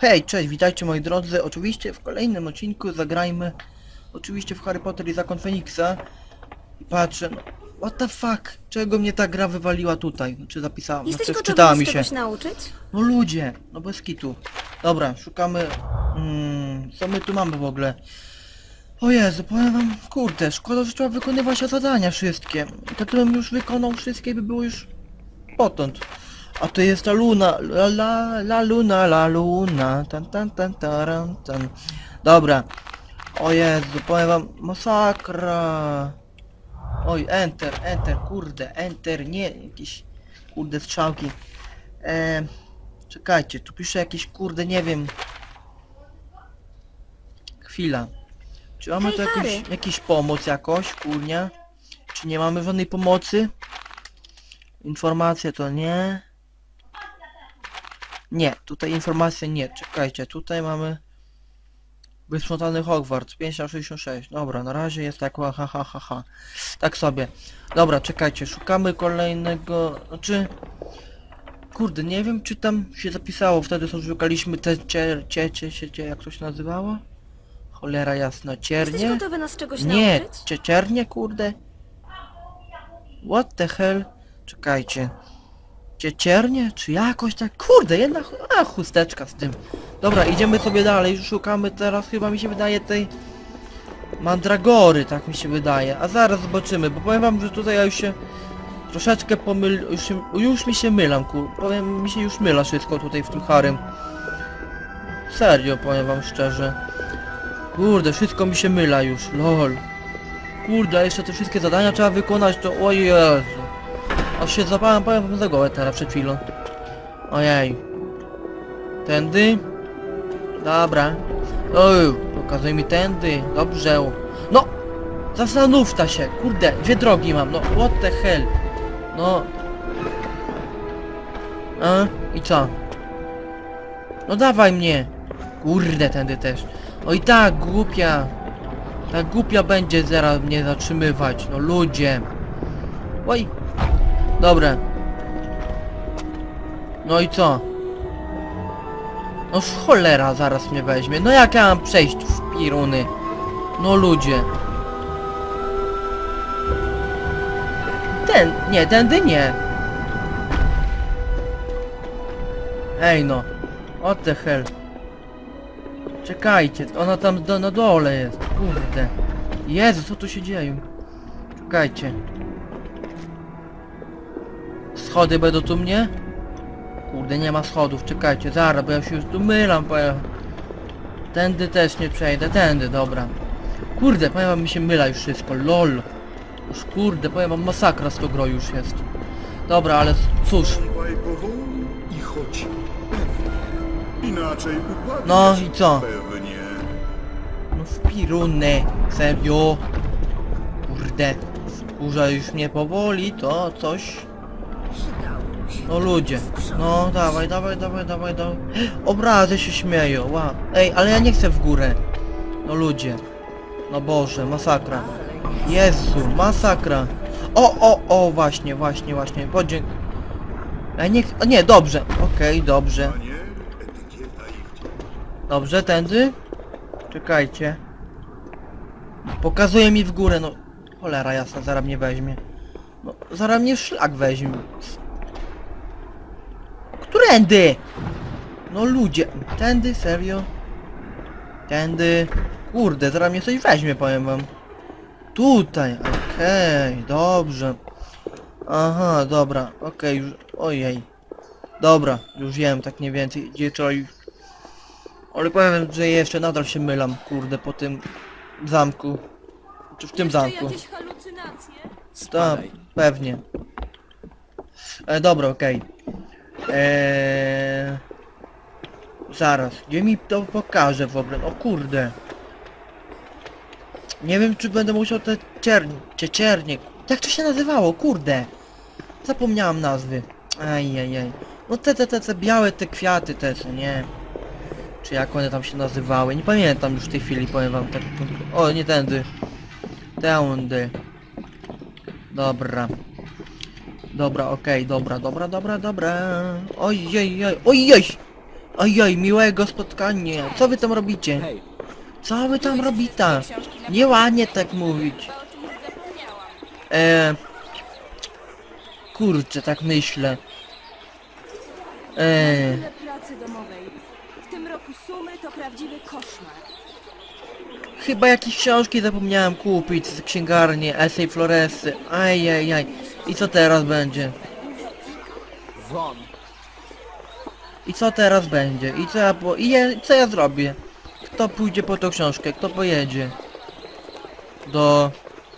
Hej, cześć, witajcie moi drodzy. Oczywiście w kolejnym odcinku zagrajmy oczywiście w Harry Potter i Zakon Feniksa. I patrzę, no what the fuck? Czego mnie ta gra wywaliła tutaj? Znaczy zapisałam, Jesteś znaczy gotowy wczytała nas mi się. czegoś nauczyć? No ludzie, no bez kitu. Dobra, szukamy... co my tu mamy w ogóle? O Jezu, powiem wam, kurde, szkoda, że trzeba wykonywać zadania wszystkie. To bym już wykonał wszystkie, by było już potąd. A to jest ta luna, la luna, tan. Dobra. O Jezu, powiem wam, masakra. Oj, enter, kurde, enter, nie, jakieś, kurde, strzałki. Czekajcie, tu pisze jakieś, kurde, nie wiem. Chwila. Czy mamy Hej, tu Harry. jakiś pomoc jakoś, kurnia? Czy nie mamy żadnej pomocy? Informacje to nie. Nie, tutaj informacje nie. Czekajcie, tutaj mamy wysprzątany Hogwarts 566. Dobra, na razie jest tak ha. Tak sobie. Dobra, czekajcie, szukamy kolejnego. Znaczy. Kurde, nie wiem czy tam się zapisało wtedy, co szukaliśmy te jak to się nazywało? Cholera jasna, Jesteś ciernie? gotowy nas czegoś Nie, nauczyć? ciernie, kurde. What the hell? Czekajcie. Cieciernie? Czy jakoś tak? Kurde, jedna chusteczka z tym. Dobra, idziemy sobie dalej. Szukamy teraz, chyba mi się wydaje, tej mandragory, tak mi się wydaje. A zaraz zobaczymy, bo powiem wam, że tutaj ja już się troszeczkę już mi się mylam, powiem, mi się już myla wszystko tutaj w tym Harrym. Serio, powiem wam szczerze. Kurde, wszystko mi się myla już, lol. Kurde, jeszcze te wszystkie zadania trzeba wykonać, to o Jezu. Aż się zapałem, powiem wam za głowę teraz przed chwilą. Ojej. Tędy? Dobra. Oj, pokazuj mi tędy. Dobrze. No! Zastanów ta się. Kurde, dwie drogi mam. No, what the hell. No. A? I co? No dawaj mnie. Kurde, tędy też. Oj tak, głupia. Ta głupia będzie zaraz mnie zatrzymywać. No ludzie. Oj. Dobra. No i co? No cholera zaraz mnie weźmie. No jak ja mam przejść w piruny? No ludzie. Nie, tędy nie. Ej no. What the hell. Czekajcie, ona tam na dole jest. Kurde. Jezu, co tu się dzieje? Czekajcie. Schody będą tu mnie? Kurde, nie ma schodów, czekajcie, zaraz, bo ja się już tu mylam, powiem. Tędy też nie przejdę, tędy, dobra. Kurde, powiem wam, mi się myla już wszystko, lol. Już kurde, powiem wam, masakra z tą grą już jest. Dobra, ale cóż. Słuchaj powoli i chodź pewnie. Inaczej upadniesz. No i co? Pewnie. No w piruny, serio. Kurde, wkurza już mnie powoli, to coś. No ludzie, no dawaj. Obrazy się śmieją, wow. Ej, ale ja nie chcę w górę. No ludzie. No Boże, masakra. Jezu, masakra. O, właśnie. Podzięk... nie, dobrze. Okej, dobrze. Panie, etykieta ich Dobrze, tędy? Czekajcie. Pokazuje mi w górę, no. Cholera jasna, zaraz mnie weźmie. No, zaraz mnie szlak weźmie. Którędy? No ludzie. Tędy, serio? Tędy. Kurde, zaraz mnie coś weźmie, powiem wam. Tutaj, okej, dobrze. Aha, dobra, okej, już, ojej. Dobra, już wiem, tak mniej więcej, gdzie trzeba już... Ale powiem, że jeszcze nadal się mylam, kurde, po tym zamku. Czy w tym zamku. jakieś halucynacje? Tak, pewnie. Dobra, okej. Zaraz, gdzie mi to pokaże w ogóle? O kurde. Nie wiem czy będę musiał te cieciernie. Jak to się nazywało? Kurde. Zapomniałam nazwy. Ajajaj. No te białe te kwiaty te co nie. Czy jak one tam się nazywały? Nie pamiętam już w tej chwili, powiem wam tak. O, nie tędy. Tędy. Dobra. Dobra, okej, dobra. Ojej. Ojoj, miłego spotkania. Co wy tam robicie? Hej, Co wy tam robicie? Nieładnie tak mówić. Kurczę, tak myślę. Tyle pracy domowej. W tym roku sumy to prawdziwy koszmar. Chyba jakieś książki zapomniałem kupić z księgarni Esej Floresy. Ajajaj. I co teraz będzie? won. I co teraz będzie? I co ja co ja zrobię? Kto pójdzie po tą książkę? Kto pojedzie? Do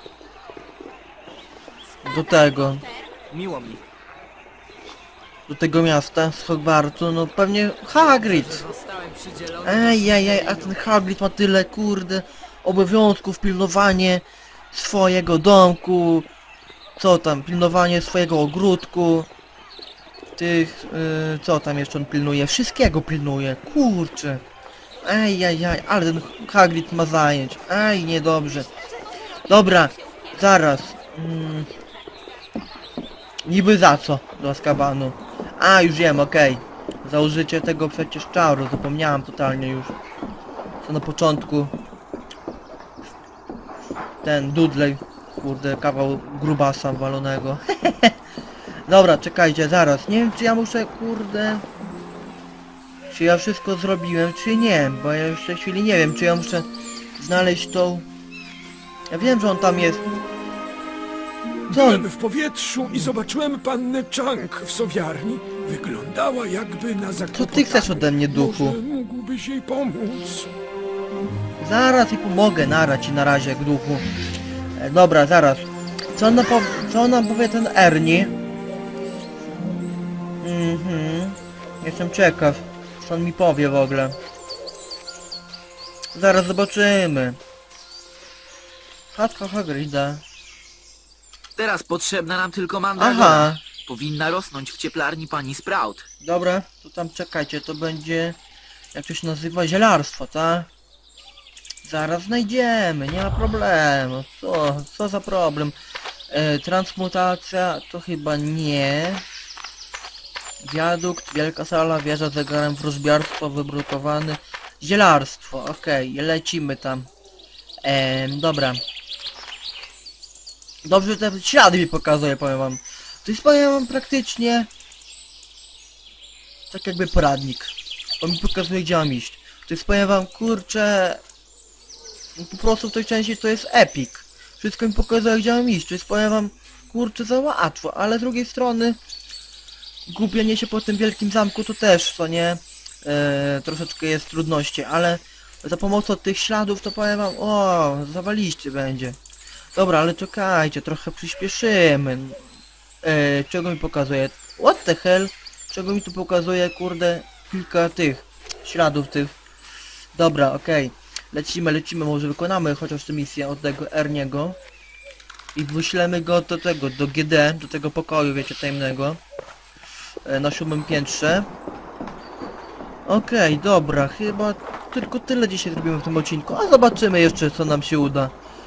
tego. Miło mi. Do tego miasta z Hogwartu, no pewnie Hagrid. Zostałem przydzielony. Ejjajaj, a ten Hagrid ma tyle, kurde, obowiązków, pilnowanie swojego domku, co tam, pilnowanie swojego ogródku, tych, co tam jeszcze on pilnuje, wszystkiego pilnuje, kurczę. Ejjajaj, ale ten Hagrid ma zajęć, aj, niedobrze. Dobra, zaraz, niby za co do Azkabanu? A, już wiem, okej. Za użycie tego przecież czaru, zapomniałem totalnie już. Co na początku. Ten Dudley, kurde, kawał grubasa walonego. Dobra, czekajcie, zaraz. Nie wiem, czy ja muszę, kurde... Czy ja wszystko zrobiłem, czy nie, bo ja już w tej chwili nie wiem, czy ja muszę znaleźć tą... Ja wiem, że on tam jest. Co on... Byłem w powietrzu i zobaczyłem pannę Chang w sowiarni. Wyglądała jakby na Co zakłopotanie. ty chcesz ode mnie, duchu? Może mógłbyś jej pomóc? Zaraz i pomogę, ci na razie, duchu. Dobra, zaraz. Co on nam powie ten Ernie? Jestem ciekaw, co on mi powie w ogóle. Zaraz zobaczymy. Chatka Hagrida. Teraz potrzebna nam tylko mandragora. Aha. Powinna rosnąć w cieplarni pani Sprout. Dobra, to tam czekajcie, to będzie... Jak to się nazywa? Zielarstwo, tak? Zaraz znajdziemy, nie ma problemu. Co za problem? Transmutacja to chyba nie. Wiadukt, wielka sala, wieża z zegarem, wróżbiarstwo, wybrukowany. Zielarstwo, okej, lecimy tam. Dobra. Dobrze, że te ślady mi pokazuje, powiem wam. To jest, powiem wam, praktycznie... Tak jakby poradnik. On mi pokazuje, gdzie mam iść. To jest, powiem wam, kurczę... Po prostu w tej części to jest epic. Wszystko mi pokazuje, gdzie mam iść. To jest, powiem wam, kurczę, za łatwo. Ale z drugiej strony... Gubienie się po tym wielkim zamku to też, co nie? Troszeczkę jest trudności, ale... Za pomocą tych śladów to powiem wam, o, zawaliście będzie. Dobra, ale czekajcie, trochę przyspieszymy. Czego mi pokazuje? What the hell? Czego mi tu pokazuje, kurde, kilka tych śladów tych. Dobra, okej. Lecimy, może wykonamy chociaż tę misję od tego Erniego. I wyślemy go do tego, do GD, do tego pokoju, wiecie, tajemnego. Na 7. piętrze. Okej, dobra, chyba tylko tyle dzisiaj zrobimy w tym odcinku, a zobaczymy jeszcze, co nam się uda.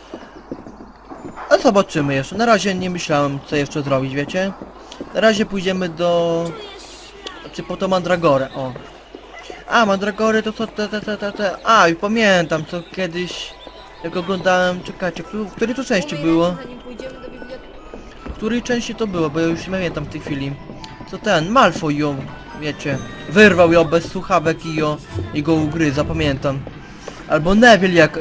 A zobaczymy jeszcze, na razie nie myślałem, co jeszcze zrobić, wiecie? Na razie pójdziemy do... Znaczy po to Mandragorę, o. A, Mandragory to co te... A, już pamiętam, co kiedyś... Jak oglądałem, czekajcie, w której to części było? Zanim pójdziemy do biblioteki. W której części to było, bo ja już nie pamiętam w tej chwili. Co ten, Malfoy ją, wiecie, wyrwał ją bez słuchawek i go ugryza, pamiętam. Albo Neville jak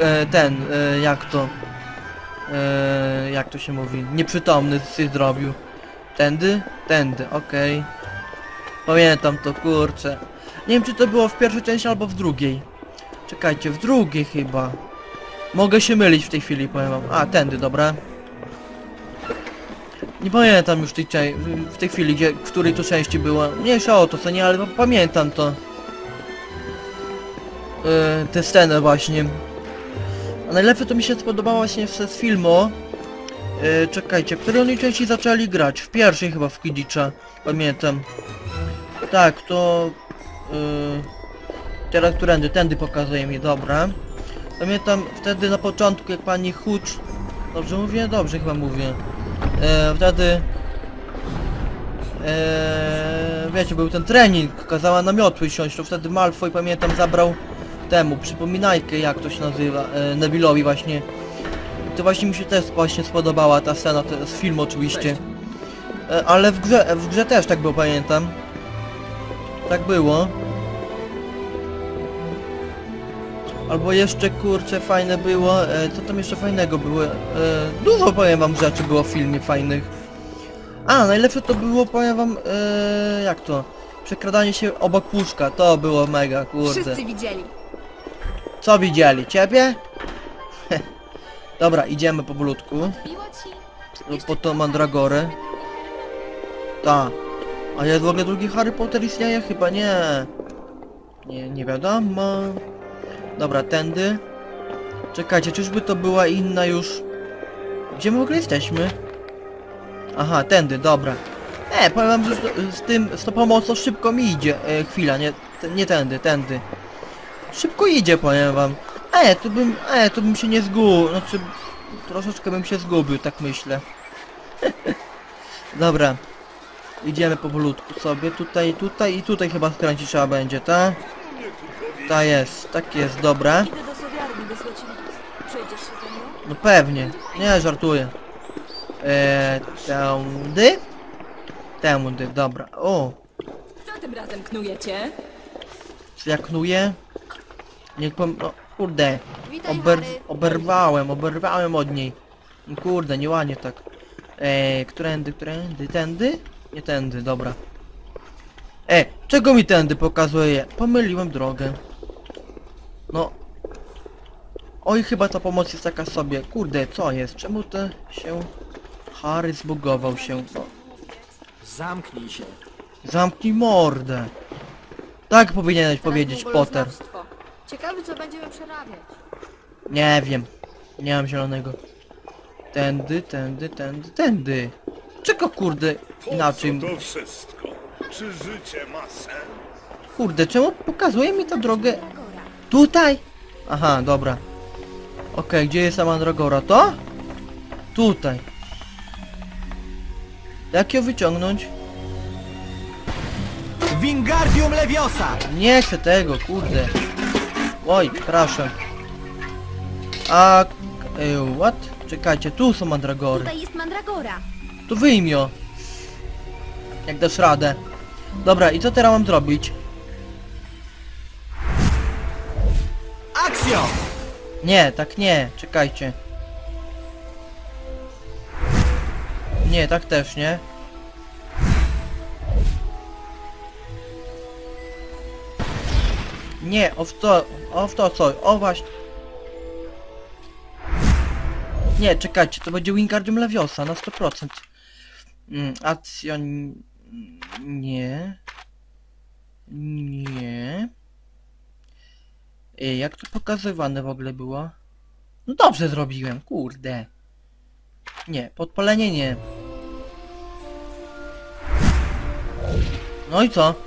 jak to się mówi, nieprzytomny się zrobił. Tędy? Tędy, okej. Pamiętam to, kurczę. Nie wiem, czy to było w pierwszej części albo w drugiej. Czekajcie, w drugiej chyba. Mogę się mylić w tej chwili, powiem wam. A, tędy, dobra. Nie pamiętam już w tej chwili, w której to części była. Mniejsza o to, co nie, ale pamiętam to. Tę scenę właśnie. A najlepiej to mi się spodobało właśnie z filmu. Czekajcie, w której oni części zaczęli grać? W pierwszej chyba w Quidditcha. Pamiętam. Tak, to... teraz tędy pokazuje mi, dobra. Pamiętam wtedy na początku, jak pani Hooch... Dobrze mówię? Dobrze chyba mówię. Wtedy... wiecie, był ten trening, kazała na miotły siąść, to wtedy Malfoy, pamiętam, zabrał temu przypominajkę, jak to się nazywa, Nevillowi właśnie. To właśnie mi się też właśnie spodobała ta scena, to jest film oczywiście. Ale w grze też tak było, pamiętam. Tak było. Albo jeszcze, kurczę, fajne było, co tam jeszcze fajnego było? Dużo, powiem wam, rzeczy było w filmie fajnych. A, najlepsze to było, powiem wam, jak to? Przekradanie się obok łóżka, to było mega, kurde. Wszyscy widzieli. Co widzieli? Ciebie? Dobra, idziemy powolutku. Biło ci? Po to Mandragorę. Ta. A jest w ogóle drugi Harry Potter istnieje? Chyba nie. Nie wiadomo. Dobra, tędy. Czekajcie, czyżby to była inna już... Gdzie my w ogóle jesteśmy? Aha, tędy, dobra. Powiem wam, że z tą pomocą szybko mi idzie. Chwila, nie tędy, tędy. Szybko idzie, powiem wam. Tu bym się nie zgubił. Znaczy, troszeczkę bym się zgubił, tak myślę. Dobra. Idziemy powolutku sobie. Tutaj i tutaj chyba skręcić trzeba będzie, tak? Ta jest, tak jest, dobra. Idę do sowiarni wysłać list. Przejdziesz się ze mną? No pewnie. Nie, żartuję. Tędy? Tędy, dobra. O, Co tym razem knujecie? czy ja knuję? Niech pom... No, kurde. Witaj, Harry. Oberwałem od niej. No, kurde, nieładnie tak. Którędy? Tędy? Nie tędy, dobra. Czego mi tędy pokazuje? Pomyliłem drogę. No. Oj, chyba ta pomoc jest taka sobie. Kurde, co jest? Czemu to się... Harry zbugował się. No. Zamknij się. Zamknij mordę. Tak powinieneś powiedzieć, Potter. Ciekawy, co będziemy przerabiać. Nie wiem. Nie mam zielonego. Tędy. Czego, kurde, inaczej? Po co to wszystko? Czy życie ma sens? Kurde, czemu pokazuje mi tę drogę? Tutaj? Aha, dobra. Okej, gdzie jest ta Mandragora? To? Tutaj. Jak ją wyciągnąć? Wingardium Leviosa! Nie chcę tego, kurde. Oj, proszę. A... what? Czekajcie, tu są Mandragory. Tutaj jest Mandragora. To wyjmij ją. Jak dasz radę. Dobra, i co teraz mam zrobić? Akcjo! Nie, tak nie, czekajcie. Nie, tak też nie. Nie, w to co? O właśnie. Nie, czekajcie, to będzie Wingardium Leviosa na 100%. Accio... Nie. Nie. Jak to pokazywane w ogóle było? No dobrze zrobiłem, kurde. Nie, podpalenie nie. No i co?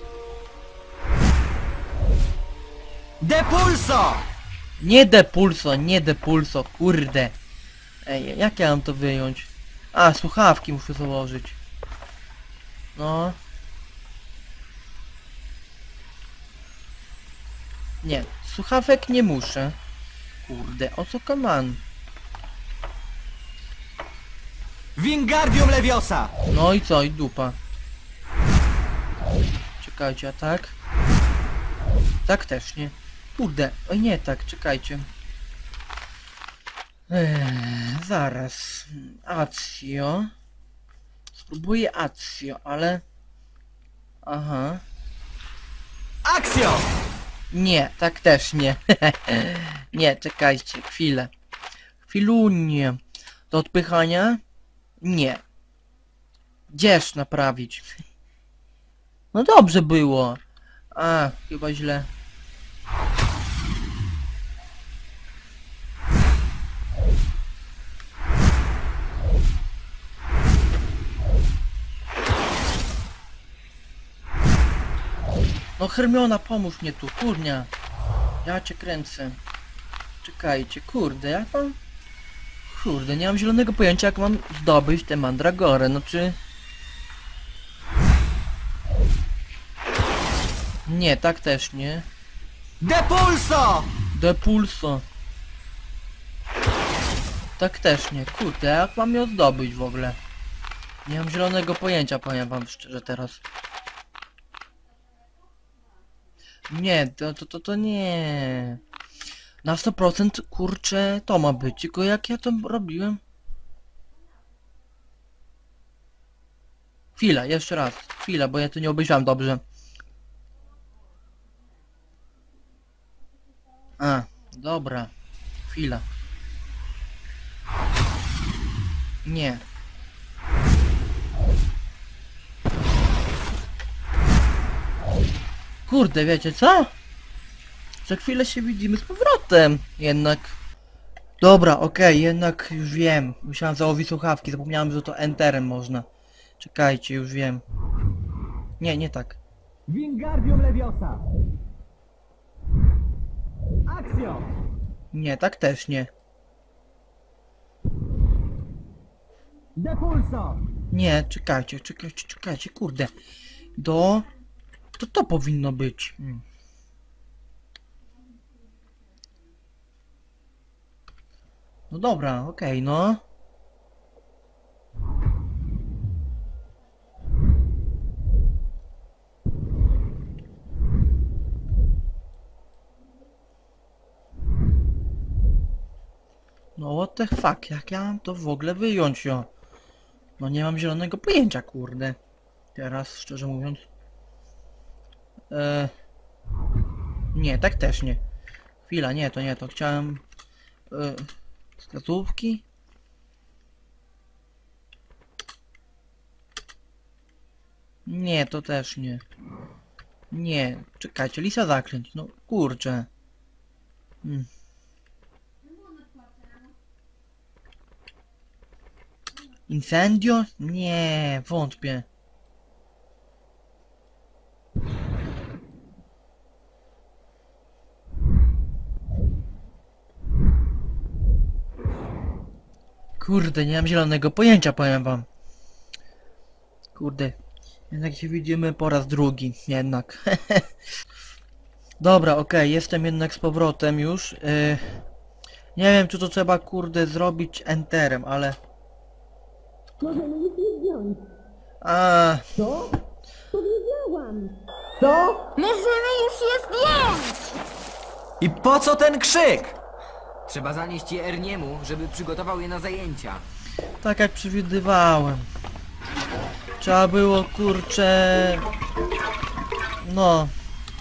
Depulso! Nie depulso, kurde. Jak ja mam to wyjąć? A, słuchawki muszę założyć. No. Nie, słuchawek nie muszę. Kurde, o co kaman? Wingardium Leviosa! No i co, i dupa. Czekajcie, a tak? Tak też nie. Kurde, oj nie tak, czekajcie. Zaraz. Accio. Spróbuję Accio, ale... Aha. Akcjo! Nie, tak też nie. Nie, czekajcie, chwilę. Chwilunię. Do odpychania? Nie. Gdzież naprawić? No dobrze było. A, chyba źle. No Hermiona, pomóż mnie tu, kurnia. Ja cię kręcę. Czekajcie, kurde, jak mam... Kurde, nie mam zielonego pojęcia, jak mam zdobyć tę Mandragorę, no czy... Nie, tak też nie. Depulso! Depulso. Tak też nie. Kurde, jak mam ją zdobyć w ogóle? Nie mam zielonego pojęcia, powiem wam szczerze teraz. Nie, to nie. Na 100% kurczę to ma być, tylko jak ja to robiłem? Chwila, jeszcze raz. Chwila, bo ja to nie obejrzałem dobrze. A, dobra. Chwila. Nie. Kurde, wiecie co? Za chwilę się widzimy z powrotem. Jednak. Dobra, okej, jednak już wiem. Musiałem załowić słuchawki, zapomniałem, że to enterem można. Czekajcie, już wiem. Nie, nie tak. Wingardium Leviosa! Akcjo! Nie, tak też nie. Depulso! Nie, czekajcie, kurde. To powinno być. No dobra, okej, no. No what the fuck, jak ja mam to w ogóle wyjąć, jo? No nie mam zielonego pojęcia, kurde. Teraz, szczerze mówiąc. Nie, tak też nie. Chwila, nie, to chciałem... Wskazówki? Nie, to też nie. Nie, czekajcie, lisa zaklęć, no kurczę. Incendio? Nie, wątpię. Kurde, nie mam zielonego pojęcia, powiem wam. Kurde. Jednak się widzimy po raz drugi, jednak. Dobra, okej, jestem jednak z powrotem już. Nie wiem, czy to trzeba, kurde, zrobić enterem, ale... Możemy już nie zdjąć. A, Co? Powiedziałam. Co? Możemy już je zdjąć! I po co ten krzyk? Trzeba zanieść je Erniemu, żeby przygotował je na zajęcia. tak jak przewidywałem. Trzeba było, kurczę... No.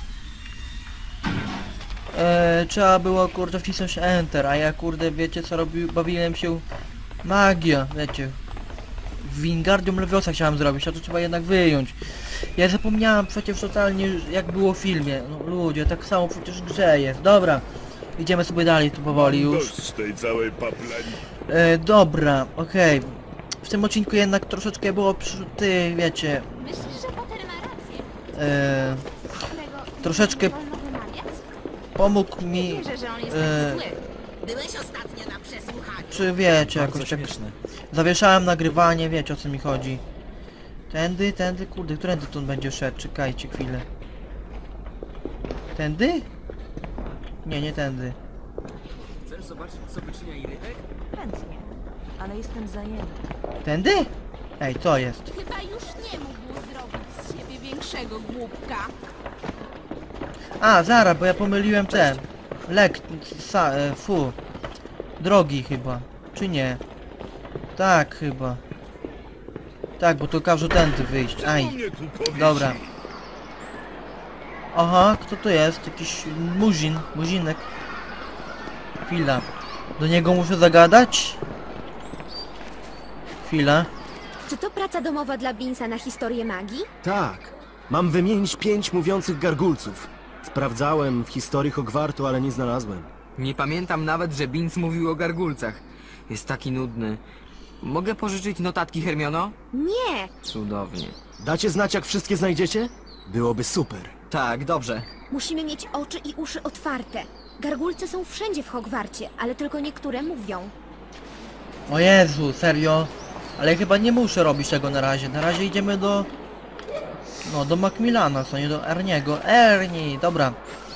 Trzeba było, kurde, wcisnąć enter, a ja, kurde, wiecie co robił? Bawiłem się... Magia, wiecie. W Wingardium Leviosa chciałem zrobić, a to trzeba jednak wyjąć. Ja zapomniałem przecież totalnie, jak było w filmie. No ludzie, tak samo przecież w grze jest. Dobra. Idziemy sobie dalej tu powoli już. Dość tej całej paplani. Dobra, okej. W tym odcinku jednak troszeczkę było wiecie... Myślisz, że Potter ma rację? Którego troszeczkę nie wolno wymawiać? pomógł mi... Wierzę, że on jest taki zły. Byłeś ostatnio na przesłuchaniu. Czy wiecie, jakoś tak... Zawieszałem nagrywanie, wiecie o co mi chodzi. Tędy, kurde, którędy tu on będzie szedł? Czekajcie chwilę. Tędy? Nie, nie tędy. Chcesz zobaczyć, co wyczynia Irytek? Chętnie, ale jestem zajęty. Tędy? Ej, co jest? Chyba już nie mógł zrobić z siebie większego głupka. A, zaraz, bo ja pomyliłem ten. Drogi chyba. Czy nie? Tak, chyba. Tak, bo to każe tędy wyjść. Aj. Mnie tu powiesi. Dobra. Aha, kto to jest? Jakiś muzinek. Chwila. Do niego muszę zagadać? Chwila. Czy to praca domowa dla Binsa na historię magii? Tak. Mam wymienić 5 mówiących gargulców. Sprawdzałem w historii Hogwartu, ale nie znalazłem. Nie pamiętam nawet, że Binz mówił o gargulcach. Jest taki nudny. Mogę pożyczyć notatki, Hermiono? Nie! Cudownie. Dacie znać, jak wszystkie znajdziecie? Byłoby super. Tak, dobrze. Musimy mieć oczy i uszy otwarte. Gargulce są wszędzie w Hogwarcie, ale tylko niektóre mówią. O Jezu, serio? Ale chyba nie muszę robić tego na razie. Na razie idziemy No, do Macmillana, co nie do Erniego. Ernie, dobra.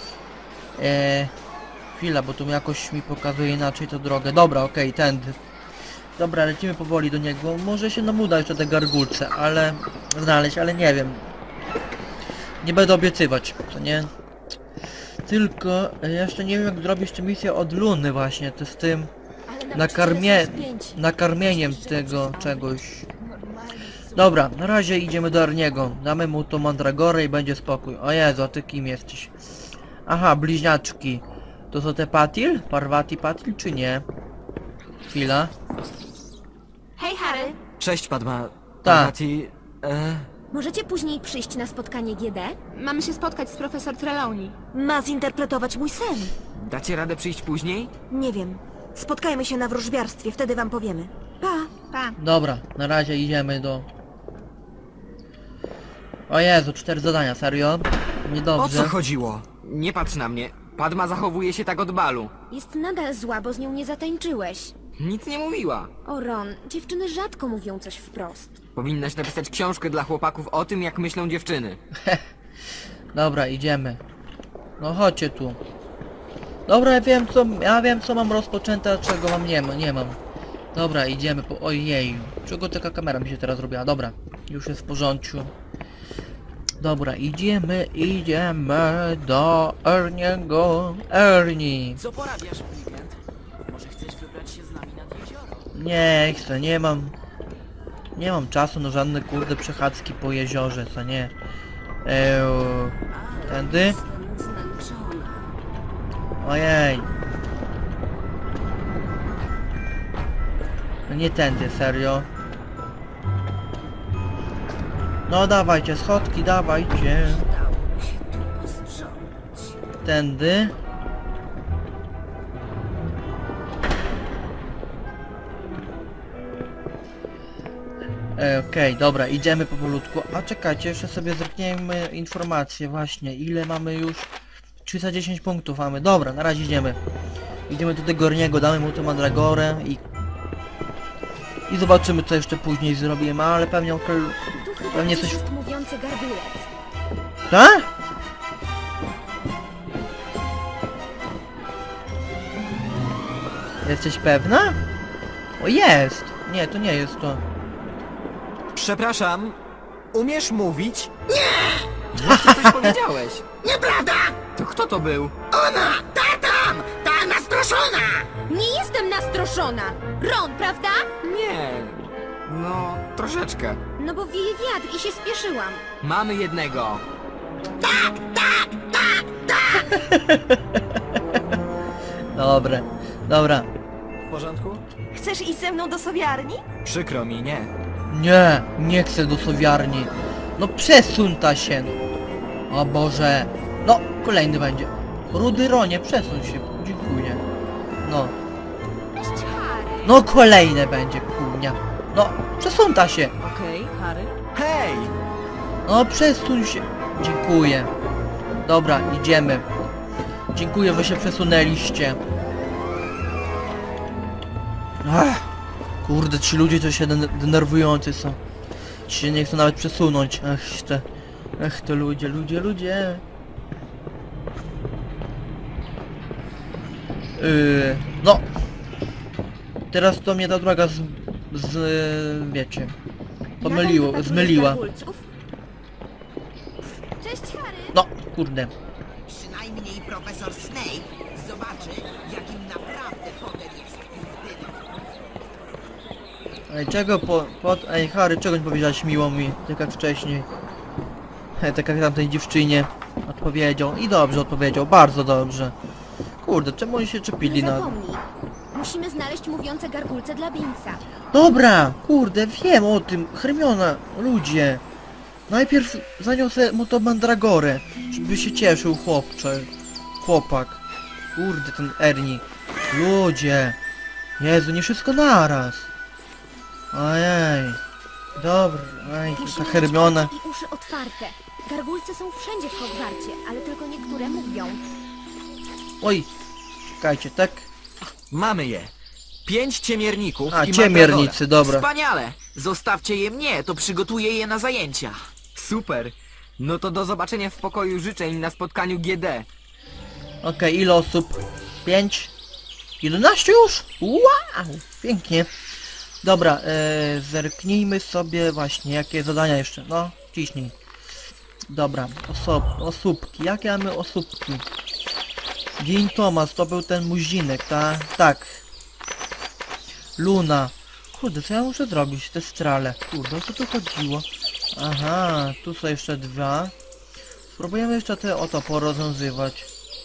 Chwila, bo tu jakoś mi pokazuje inaczej tę drogę. Dobra, okej, tędy. Dobra, lecimy powoli do niego. Może się nam uda jeszcze te gargulce, ale... znaleźć, ale nie wiem. Nie będę obiecywać, co nie? Tylko jeszcze nie wiem, jak zrobić tę misję od Luny właśnie, to z tym... nakarmieniem tego czegoś. Dobra, na razie idziemy do Erniego. Damy mu to mandragorę i będzie spokój. O Jezu, a ty kim jesteś? Aha, bliźniaczki. To są te Patil? Parvati Patil czy nie? Chwila. Hej, Harry! Cześć, Padma. Tak. Parvati, Możecie później przyjść na spotkanie GD? Mamy się spotkać z profesor Trelawney. Ma zinterpretować mój sen. dacie radę przyjść później? Nie wiem. Spotkajmy się na wróżbiarstwie, wtedy wam powiemy. Pa! Pa. Dobra, na razie idziemy do... O Jezu, 4 zadania, serio? O co Niedobrze. chodziło? Nie patrz na mnie. Padma zachowuje się tak od balu. Jest nadal zła, bo z nią nie zatańczyłeś. Nic nie mówiła. O Ron, dziewczyny rzadko mówią coś wprost. Powinnaś napisać książkę dla chłopaków o tym, jak myślą dziewczyny. Dobra, idziemy. No chodźcie tu. Dobra, ja wiem co mam rozpoczęte, a czego mam nie mam. Dobra, idziemy po... Ojej. Czego taka kamera mi się teraz robiła? Dobra, już jest w porządku. Dobra, idziemy do Erniego. Ernie. Co porabiasz w weekend? Może chcesz wybrać się z nami nad jezioro? Nie chcę, nie mam czasu na żadne kurde przechadzki po jeziorze, co nie? Tędy? Ojej. No nie tędy, serio. No dawajcie, schodki, dawajcie. Tędy. Okej, dobra, idziemy powolutku. A czekajcie, jeszcze sobie zerkniemy informacje właśnie. Ile mamy już? 310 punktów mamy. Dobra, na razie idziemy. Idziemy do tego Erniego, damy mu tę mandragorę i zobaczymy co jeszcze później zrobimy, ale pewnie Tu chyba pewnie gdzieś coś... jest mówiący gardulec. Tak? Jesteś pewna? O jest! Nie, to nie jest to. Przepraszam, umiesz mówić? Właśnie coś powiedziałeś. Nieprawda! To kto to był? Nie jestem nastroszona! Ron, prawda? Nie. No, troszeczkę. No bo wieje wiatr i się spieszyłam. Mamy jednego. Dobra, dobra. W porządku? Chcesz iść ze mną do sowiarni? Przykro mi, nie. Nie, nie chcę do sowiarni. No przesuń ta się. O Boże. No, kolejny będzie. Rudy Ronie, przesuń się. Dziękuję. No. Cześć, Harry. No kolejne będzie, kurnia. No, przesuń ta się. Okej, Harry. Hej! No, przesuń się. Dziękuję. Dobra, idziemy. Dziękuję, że się przesunęliście. Ach, kurde, ci ludzie to się denerwujący są. Ci się nie chcą nawet przesunąć. Ach, te ludzie. No. Teraz to mnie ta droga wiecie. Zmyliła. Gargulców? Cześć, Harry. No, kurde. Przynajmniej profesor Snape zobaczy, jakim naprawdę Potter jest. Ej, Ej, Harry, czego nie powiedziałeś miło mi, tak jak wcześniej. Tak jak tamtej dziewczynie odpowiedział. I dobrze odpowiedział, bardzo dobrze. Kurde, czemu oni się czepili Nie na... zapomnij. Musimy znaleźć mówiące gargulce dla Binsa. Dobra, kurde, wiem o tym. Hermiona, ludzie. Najpierw zaniosę mu to mandragorę, żeby się cieszył chłopak. Kurde, ten Ernie. Ludzie. Jezu, nie wszystko naraz. Ojej. Dobra, ej, ta Musimy Hermiona. mieć oczy i uszy otwarte. Gargulce są wszędzie w Hogwarcie, ale tylko niektóre mówią. Oj, czekajcie, tak? Mamy je. 5 ciemierników A, i ciemiernicy, mandragora. dobra. Wspaniale! Zostawcie je mnie, to przygotuję je na zajęcia. Super. No to do zobaczenia w pokoju życzeń na spotkaniu GD. Okej, ile osób? 5? 11 już? Wow! Pięknie. Dobra, zerknijmy sobie właśnie, jakie zadania jeszcze. No, ciśnij. Dobra, osóbki. Jakie mamy osóbki? Dean Thomas, to był ten muzinek, tak? Tak. Luna. Kurde, co ja muszę zrobić? Te strale. Kurde, o co tu chodziło? Aha, tu są jeszcze dwa. Spróbujemy jeszcze te oto porozwiązywać.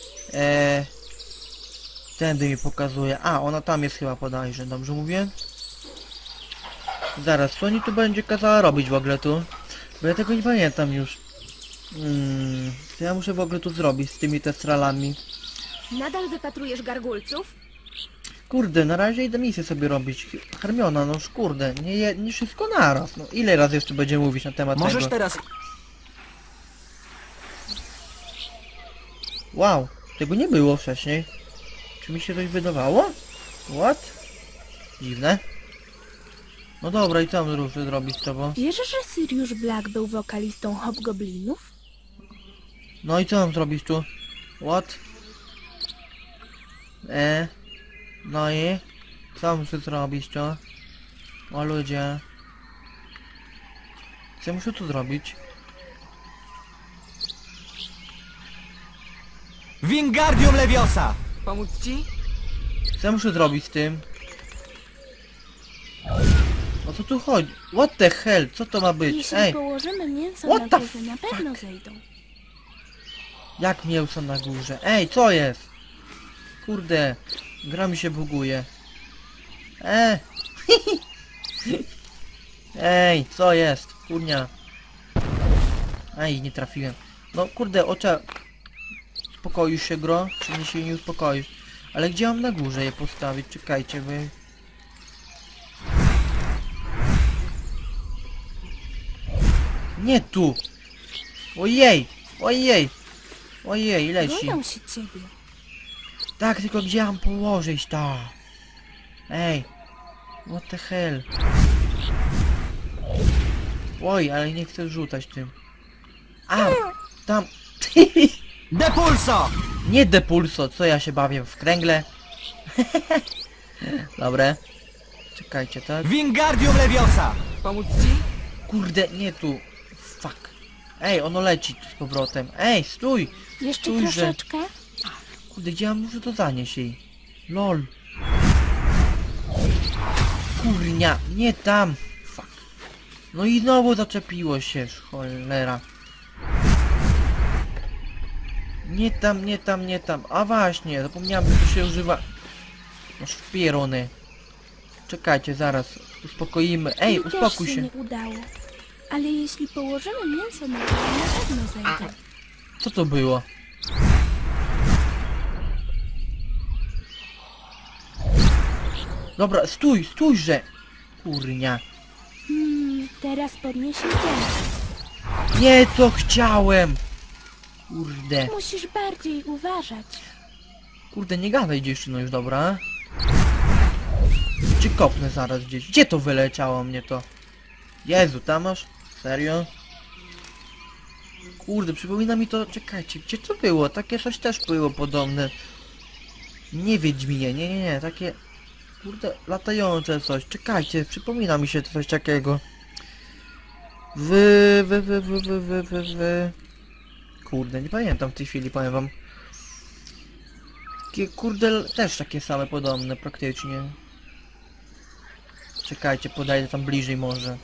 Tędy mi pokazuje. A, ona tam jest chyba podajże, dobrze mówię? Zaraz, co oni tu będzie kazała robić w ogóle tu? Bo ja tego nie pamiętam już. Co ja muszę w ogóle tu zrobić z tymi testralami? Nadal wypatrujesz gargulców? Kurde, na razie idę misję sobie robić. Hermiona, no już kurde, nie wszystko naraz. No ile razy jeszcze będzie mówić na temat Możesz tego? teraz... Wow, tego nie było wcześniej. Czy mi się coś wydawało? What? Dziwne. No dobra, i co mam zrobić z tobą? Wiesz, że Sirius Black był wokalistą Hobgoblinów? No i co mam zrobić tu? What? No i? Co muszę zrobić to? O ludzie. Co muszę tu zrobić? Wingardium Leviosa! Pomóc ci? Co muszę zrobić z tym? O co tu chodzi? What the hell? Co to ma być? Jeśli Ej! położymy mięso What na the górze, na pewno zejdą. Jak mięso na górze? Ej, co jest? Kurde, gra mi się buguje. Ej, co jest? Kurnia. Ej, nie trafiłem. No kurde, ocza... Uspokoisz się, gro? Czy mnie się nie uspokoisz? Ale gdzie mam na górze je postawić? Czekajcie, wy... Nie tu! Ojej! Ojej! Ojej, leci. Boją się ciebie. Tak, tylko gdzie mam położyć to? Ej! What the hell? Oj, ale nie chcę rzucać tym. A! Tam... Depulso! Nie depulso, co ja się bawię w kręgle? Dobre. Czekajcie, tak? Wingardium Leviosa! Pomóc ci? Kurde, nie tu. Fuck. Ej, ono leci tu z powrotem. Ej, stój! Jeszcze Stójże. troszeczkę? Kurde, gdzie ja muszę to zanieść jej? LOL. Kurnia, nie tam. Fuck. No i znowu zaczepiło się, cholera. Nie tam, nie tam, nie tam. A właśnie, zapomniałem, że tu się używa... No szpierony. Czekajcie, zaraz. Uspokoimy. Ej, Mi też uspokój się. nie udało. Ale jeśli położymy mięso na górze, na pewno zejdą. Co to było? Dobra, stój, stójże! Kurnia. Teraz podnieś ciężar. Nie, to chciałem! Kurde. Musisz bardziej uważać. Kurde, nie gadaj dziewczyno już, dobra? Czy kopnę zaraz gdzieś? Gdzie to wyleciało mnie to? Jezu, tam masz? Serio? Kurde, przypomina mi to... Czekajcie, gdzie to było? Takie coś też było podobne. Nie Wiedźminie, nie, takie... Kurde, latające coś. Czekajcie, przypomina mi się to coś takiego. Kurde, nie pamiętam w tej chwili, powiem wam. Takie, kurde, też takie same podobne praktycznie. Czekajcie, podajdę tam bliżej może.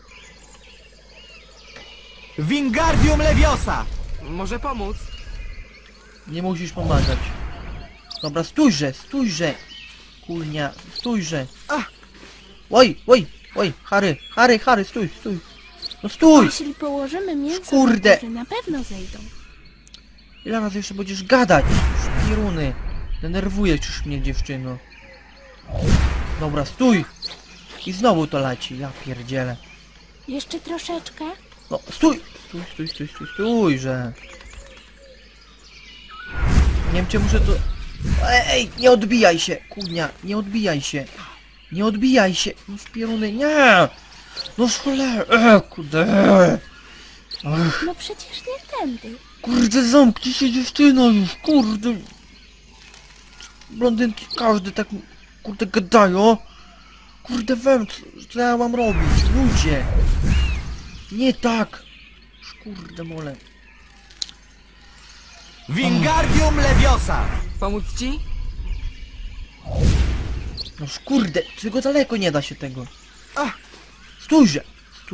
Wingardium Leviosa! Może pomóc? Nie musisz pomagać. Dobra, stójże, stójże! Kurnia, stójże! Oj, oj, oj, Harry, stój, stój! No stój! Jeśli położymy mięso Kurde. na górze, na pewno zejdą. Ile razy jeszcze będziesz gadać? Szpiruny! Denerwujesz już mnie, dziewczyno. Dobra, stój! I znowu to leci, ja pierdzielę. Jeszcze troszeczkę? No, stój! Stójże! Nie wiem, czy muszę to... Ej, nie odbijaj się! Kurnia, nie odbijaj się! Nie odbijaj się! No szpieruny, nie! No cholera! Kurde! Ach, No przecież nie tędy. kurde, zamknij się dziewczyno już, kurde. Blondynki, każdy tak, kurde, gadają. Kurde, wiem, co ja mam robić, ludzie. Nie tak. Kurde, mole. Wingardium Leviosa! Pomóc ci? No kurde, czego daleko nie da się tego. Stójże!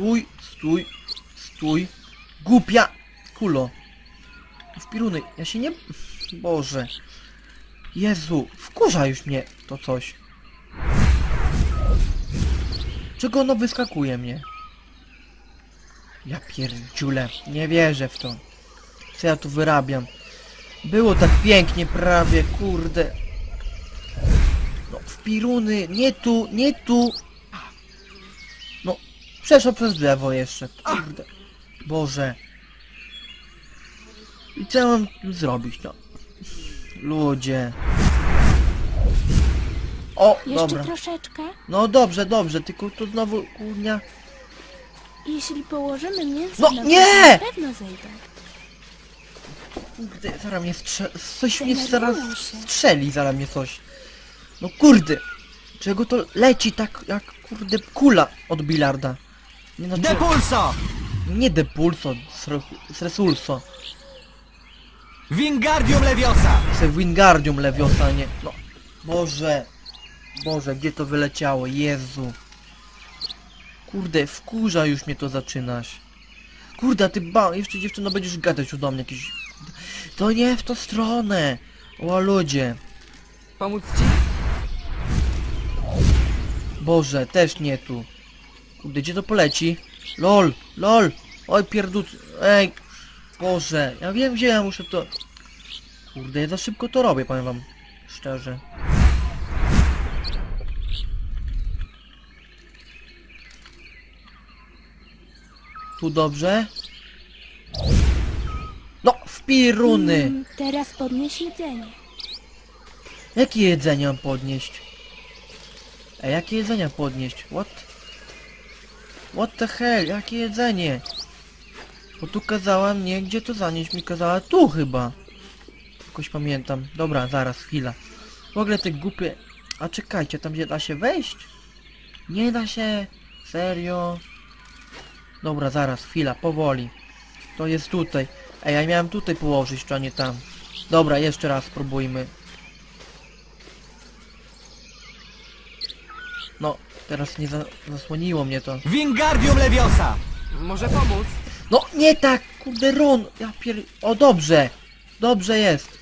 Stój. Głupia kulo. W piruny, ja się nie... Boże. Jezu, wkurza już mnie to coś. Czego ono wyskakuje mnie? Ja pierdziule, nie wierzę w to. Co ja tu wyrabiam? Było tak pięknie prawie, kurde. No, w piruny, nie tu. No, przeszło przez drzewo jeszcze, kurde. Boże. I co ja mam tu zrobić, no? Ludzie. O, Jeszcze dobra. troszeczkę. No dobrze, tylko tu znowu, kurnia. Jeśli położymy mięso No, na nie! na pewno zejdą. Kurde, zaraz mnie coś mnie Denerwują zaraz się. strzeli, zaraz mnie coś. No kurde. Czego to leci tak jak, kurde, kula od bilarda? Nie znaczy... Depulso! Nie depulso, sresulso. Wingardium Leviosa! Se Wingardium Leviosa, nie. No. Boże, gdzie to wyleciało? Jezu. Kurde, wkurza już mnie to zaczynasz. Kurde, a ty jeszcze dziewczyno będziesz gadać do mnie jakiś... To nie w tą stronę. O ludzie. Pomóc ci? Boże, też nie tu. Kurde, gdzie to poleci? LOL. Oj pierdut... Ej. Boże, ja wiem gdzie ja muszę to... Kurde, ja za szybko to robię, powiem wam. Szczerze. Tu dobrze? No, w piruny! Teraz podnieś jedzenie. Jakie jedzenie mam podnieść? Ej, jakie jedzenie podnieść? What the hell? Jakie jedzenie? Bo tu kazała mnie, gdzie to zanieść? Mi kazała tu chyba. Jakoś pamiętam. Dobra, zaraz, chwila. W ogóle te głupie... A czekajcie, tam gdzie da się wejść? Nie da się. Serio? Dobra, zaraz, chwila, powoli. To jest tutaj. Ej, ja miałem tutaj położyć, a nie tam. Dobra, jeszcze raz spróbujmy. No, teraz nie zasłoniło mnie to. Wingardium Leviosa! Może pomóc? No, nie tak, kurde, Ron. Ja O, dobrze. Dobrze jest.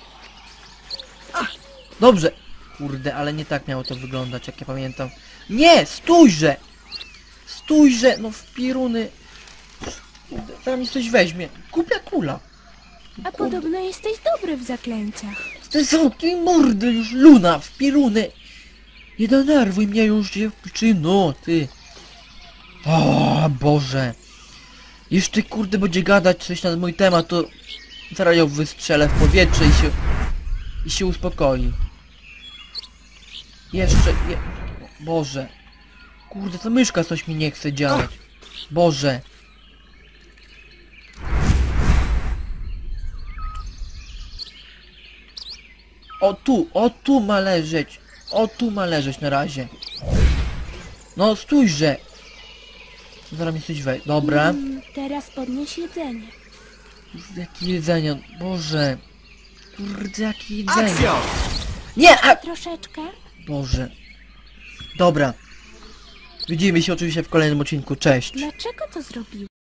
Dobrze. Kurde, ale nie tak miało to wyglądać, jak ja pamiętam. Nie, stójże. No w piruny. Kurde, zaraz mi coś weźmie. Głupia kula. A podobno jesteś dobry w zaklęciach. Te zamknij mordy już, Luna, w piruny. Nie denerwuj mnie już, dziewczyno, ty. O Boże. Jeszcze kurde będzie gadać coś na mój temat, to zaraz ją wystrzelę w powietrze i się uspokoi. Boże. Kurde, ta myszka coś mi nie chce działać. Boże. O tu ma leżeć. O tu ma leżeć na razie. No stójże. Zaraz mi coś weź. Dobra. Teraz podnieś jedzenie. Jakie jedzenie? Boże. Kurde, jakie jedzenie. Akcja! Nie! A... Troszeczkę. Boże. Dobra. Widzimy się oczywiście w kolejnym odcinku. Cześć. Dlaczego to zrobiłeś?